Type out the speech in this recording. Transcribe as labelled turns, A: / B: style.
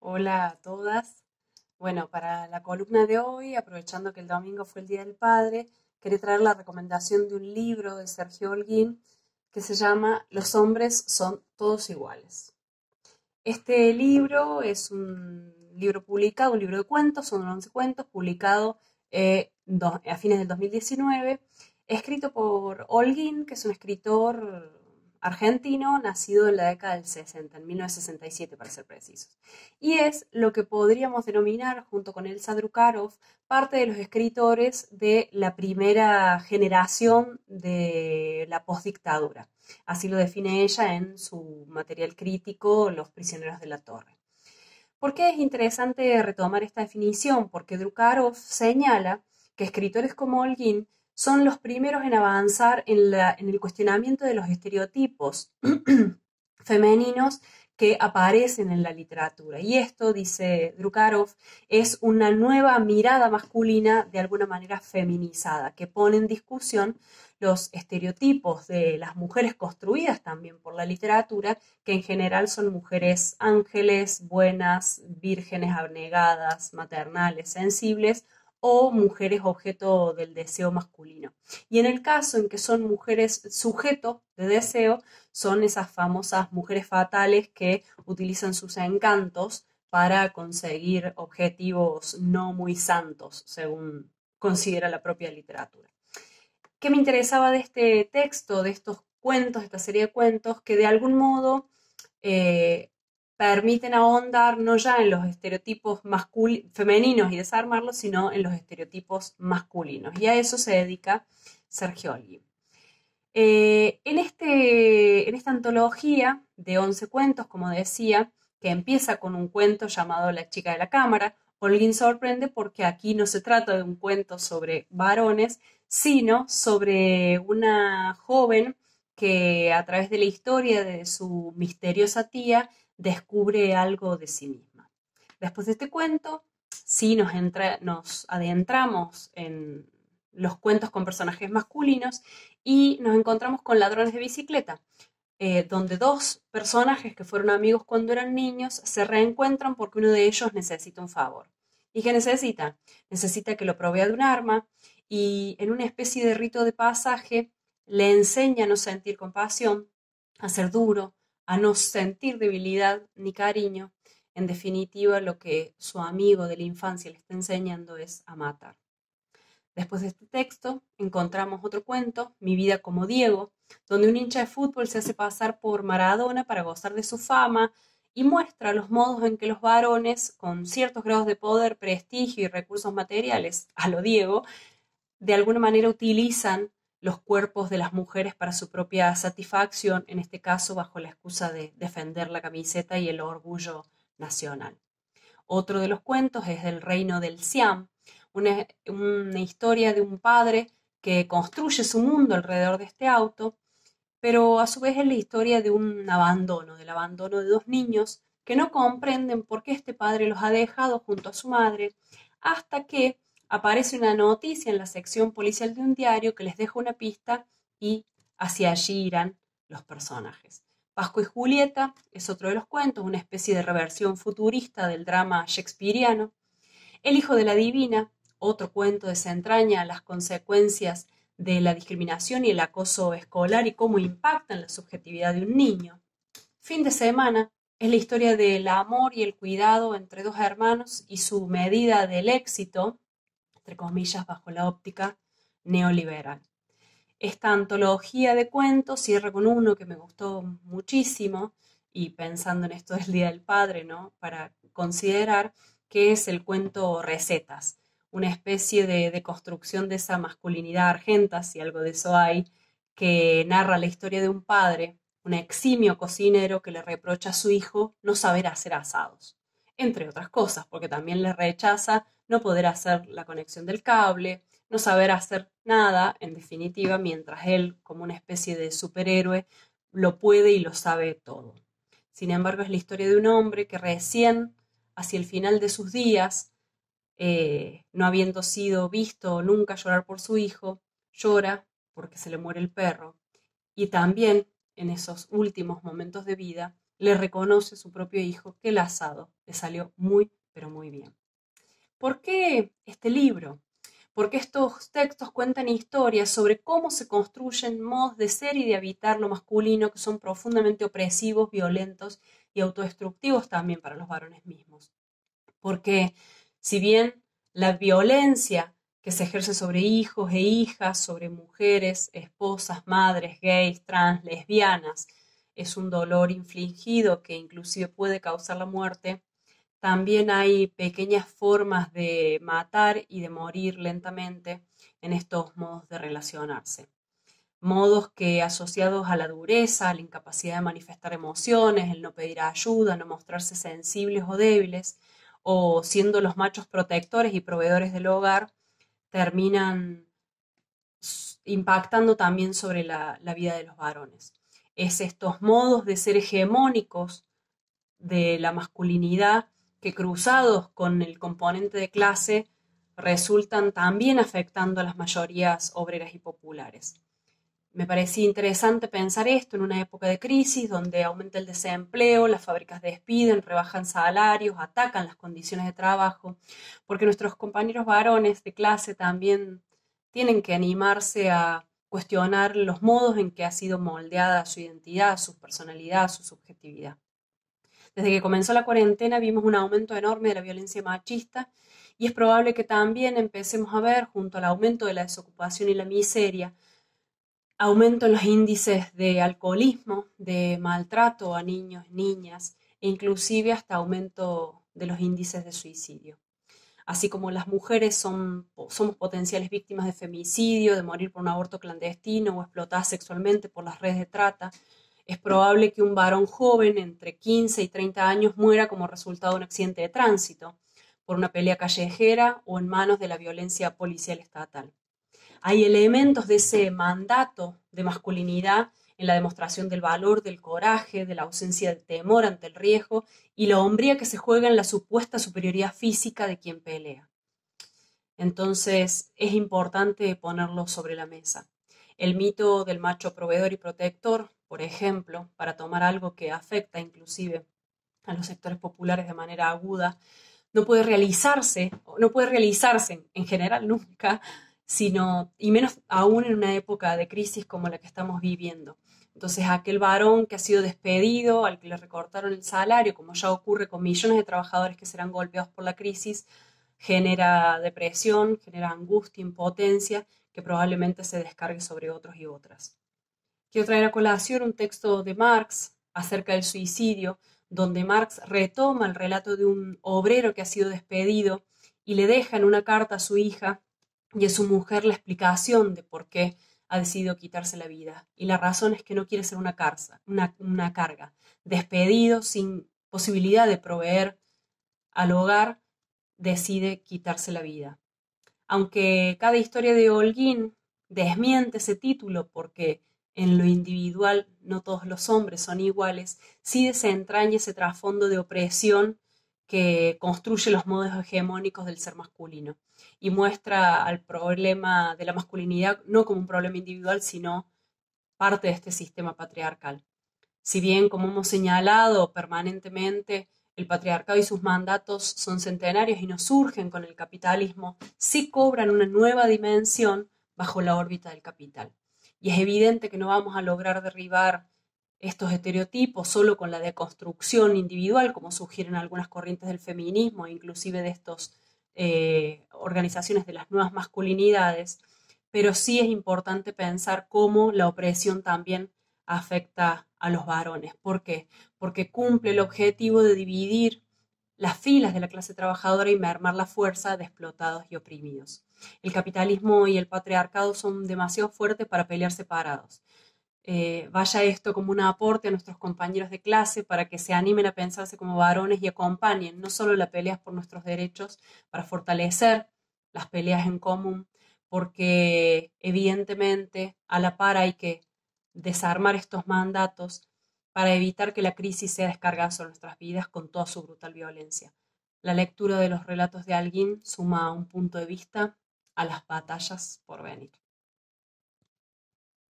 A: Hola a todas. Bueno, para la columna de hoy, aprovechando que el domingo fue el Día del Padre, quería traer la recomendación de un libro de Sergio Holguín que se llama Los hombres son todos iguales. Este libro es un libro publicado, un libro de cuentos, son 11 cuentos, publicado a fines del 2019, escrito por Holguín, que es un escritor argentino, nacido en la década del 60, en 1967 para ser precisos. Y es lo que podríamos denominar, junto con Elsa Drukarov, parte de los escritores de la primera generación de la postdictadura. Así lo define ella en su material crítico, Los prisioneros de la torre. ¿Por qué es interesante retomar esta definición? Porque Drukarov señala que escritores como Holguín son los primeros en avanzar en el cuestionamiento de los estereotipos femeninos que aparecen en la literatura. Y esto, dice Drukarov, es una nueva mirada masculina de alguna manera feminizada, que pone en discusión los estereotipos de las mujeres construidas también por la literatura, que en general son mujeres ángeles, buenas, vírgenes, abnegadas, maternales, sensibles, o mujeres objeto del deseo masculino. Y en el caso en que son mujeres sujeto de deseo, son esas famosas mujeres fatales que utilizan sus encantos para conseguir objetivos no muy santos, según considera la propia literatura. ¿Qué me interesaba de este texto, de estos cuentos, de esta serie de cuentos, que de algún modo eh, permiten ahondar no ya en los estereotipos femeninos y desarmarlos, sino en los estereotipos masculinos? Y a eso se dedica Sergio Olguín. En esta antología de 11 cuentos, como decía, que empieza con un cuento llamado La chica de la cámara, Holguín sorprende porque aquí no se trata de un cuento sobre varones, sino sobre una joven que a través de la historia de su misteriosa tía descubre algo de sí misma. Después de este cuento, sí nos adentramos en los cuentos con personajes masculinos y nos encontramos con Ladrones de bicicleta, donde dos personajes que fueron amigos cuando eran niños se reencuentran porque uno de ellos necesita un favor. ¿Y qué necesita? Necesita que lo provea de un arma y en una especie de rito de pasaje le enseña a no sentir compasión, a ser duro, a no sentir debilidad ni cariño. En definitiva, lo que su amigo de la infancia le está enseñando es a matar. Después de este texto encontramos otro cuento, Mi vida como Diego, donde un hincha de fútbol se hace pasar por Maradona para gozar de su fama y muestra los modos en que los varones, con ciertos grados de poder, prestigio y recursos materiales, a lo Diego, de alguna manera utilizan los cuerpos de las mujeres para su propia satisfacción, en este caso bajo la excusa de defender la camiseta y el orgullo nacional. Otro de los cuentos es El reino del Siam, una historia de un padre que construye su mundo alrededor de este auto, pero a su vez es la historia de un abandono, del abandono de dos niños que no comprenden por qué este padre los ha dejado junto a su madre, hasta que aparece una noticia en la sección policial de un diario que les deja una pista y hacia allí irán los personajes. Pasco y Julieta es otro de los cuentos, una especie de reversión futurista del drama shakespeariano. El hijo de la divina, otro cuento, desentraña las consecuencias de la discriminación y el acoso escolar y cómo impactan la subjetividad de un niño. Fin de semana es la historia del amor y el cuidado entre dos hermanos y su medida del éxito, entre comillas, bajo la óptica neoliberal. Esta antología de cuentos cierra con uno que me gustó muchísimo y pensando en esto del Día del Padre, ¿no? Para considerar que es el cuento Recetas, una especie de construcción de esa masculinidad argenta, si algo de eso hay, que narra la historia de un padre, un eximio cocinero que le reprocha a su hijo no saber hacer asados, entre otras cosas, porque también le rechaza no poder hacer la conexión del cable, no saber hacer nada, en definitiva, mientras él, como una especie de superhéroe, lo puede y lo sabe todo. Sin embargo, es la historia de un hombre que recién, hacia el final de sus días, no habiendo sido visto nunca llorar por su hijo, llora porque se le muere el perro. Y también, en esos últimos momentos de vida, le reconoce a su propio hijo que el asado le salió muy, pero muy bien. ¿Por qué este libro? Porque estos textos cuentan historias sobre cómo se construyen modos de ser y de habitar lo masculino que son profundamente opresivos, violentos y autodestructivos también para los varones mismos. Porque si bien la violencia que se ejerce sobre hijos e hijas, sobre mujeres, esposas, madres, gays, trans, lesbianas, es un dolor infligido que inclusive puede causar la muerte, también hay pequeñas formas de matar y de morir lentamente en estos modos de relacionarse. Modos que asociados a la dureza, a la incapacidad de manifestar emociones, el no pedir ayuda, no mostrarse sensibles o débiles, o siendo los machos protectores y proveedores del hogar, terminan impactando también sobre la vida de los varones. Es estos modos de ser hegemónicos de la masculinidad que cruzados con el componente de clase resultan también afectando a las mayorías obreras y populares. Me parecía interesante pensar esto en una época de crisis donde aumenta el desempleo, las fábricas despiden, rebajan salarios, atacan las condiciones de trabajo, porque nuestros compañeros varones de clase también tienen que animarse a cuestionar los modos en que ha sido moldeada su identidad, su personalidad, su subjetividad. Desde que comenzó la cuarentena vimos un aumento enorme de la violencia machista y es probable que también empecemos a ver, junto al aumento de la desocupación y la miseria, aumento en los índices de alcoholismo, de maltrato a niños, niñas e inclusive hasta aumento de los índices de suicidio. Así como las mujeres somos potenciales víctimas de femicidio, de morir por un aborto clandestino o explotadas sexualmente por las redes de trata, es probable que un varón joven entre 15 y 30 años muera como resultado de un accidente de tránsito, por una pelea callejera o en manos de la violencia policial estatal. Hay elementos de ese mandato de masculinidad en la demostración del valor, del coraje, de la ausencia de temor ante el riesgo y la hombría que se juega en la supuesta superioridad física de quien pelea. Entonces es importante ponerlo sobre la mesa. El mito del macho proveedor y protector, por ejemplo, para tomar algo que afecta inclusive a los sectores populares de manera aguda, no puede realizarse en general nunca, sino, y menos aún en una época de crisis como la que estamos viviendo. Entonces, aquel varón que ha sido despedido, al que le recortaron el salario, como ya ocurre con millones de trabajadores que serán golpeados por la crisis, genera depresión, genera angustia, impotencia, que probablemente se descargue sobre otros y otras. Quiero traer a colación un texto de Marx acerca del suicidio, donde Marx retoma el relato de un obrero que ha sido despedido y le deja en una carta a su hija y a su mujer la explicación de por qué ha decidido quitarse la vida. Y la razón es que no quiere ser una carga. Despedido, sin posibilidad de proveer al hogar, decide quitarse la vida. Aunque cada historia de Holguín desmiente ese título porque en lo individual no todos los hombres son iguales, sí desentraña ese trasfondo de opresión que construye los modos hegemónicos del ser masculino y muestra al problema de la masculinidad no como un problema individual, sino parte de este sistema patriarcal. Si bien, como hemos señalado permanentemente, el patriarcado y sus mandatos son centenarios y no surgen con el capitalismo, sí cobran una nueva dimensión bajo la órbita del capital. Y es evidente que no vamos a lograr derribar estos estereotipos solo con la deconstrucción individual, como sugieren algunas corrientes del feminismo e inclusive de estas organizaciones de las nuevas masculinidades, pero sí es importante pensar cómo la opresión también afecta a los varones. ¿Por qué? Porque cumple el objetivo de dividir las filas de la clase trabajadora y mermar la fuerza de explotados y oprimidos. El capitalismo y el patriarcado son demasiado fuertes para pelear separados. Vaya esto como un aporte a nuestros compañeros de clase para que se animen a pensarse como varones y acompañen no solo las peleas por nuestros derechos, para fortalecer las peleas en común, porque evidentemente a la par hay que desarmar estos mandatos para evitar que la crisis sea descargada sobre nuestras vidas con toda su brutal violencia. La lectura de los relatos de Holguín suma un punto de vista a las batallas por venir.